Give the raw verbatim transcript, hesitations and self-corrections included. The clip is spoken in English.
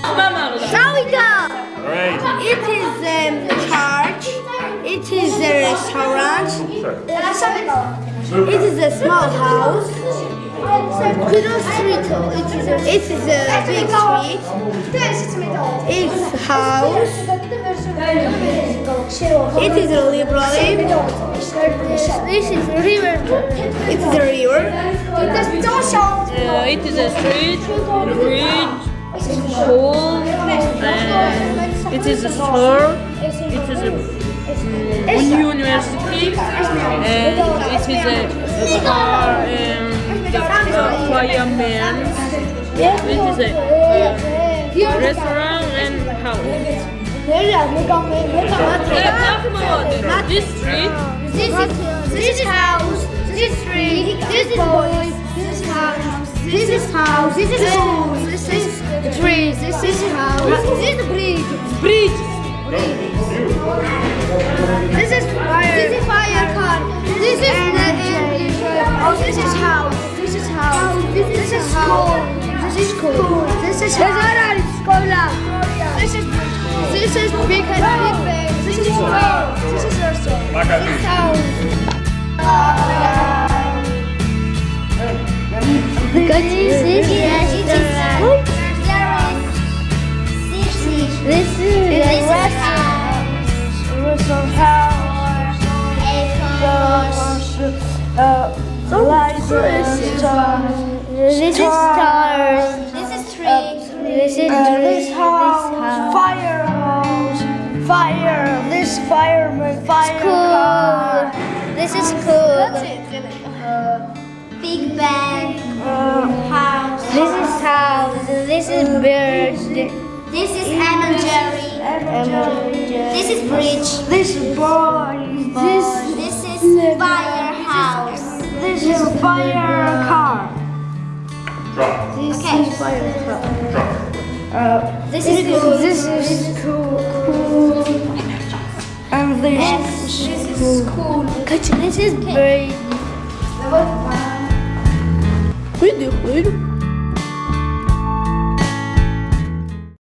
Shall we go? Right. It is um, a church. It is a restaurant. It is a small house. Little street. It is a, it is a big street. It's house. It is a library. This is a river. It is a river. Uh, it is a street, bridge, school, and it is a store. It is a university, and it is a car and the fireman. It is a uh, restaurant and house. This street. This is this is house. This is street. This is boys. This is house. This is house. This is school. This is trees. This is house. This is bridge. Bridge. This is fire. This is fire car. This is oh, this is house. This is house. This is school. This is school. This is school. This is this is big and big. This is store. This is restaurant. This is house. This is this is this is house. This is stars. This is trees. This is this house. Firehouse. Fire. This fireman. Fire. School. This is school. That's it. Big bang. House. This is house. This is bird. This is Anna Jerry. This is bridge. This is boy. This this is firehouse. This is fire car. Truck. This okay. is fire truck. Truck. Uh, this is cool. This is cool. Cool. And this is cool. This is bird. Cuida, cuida.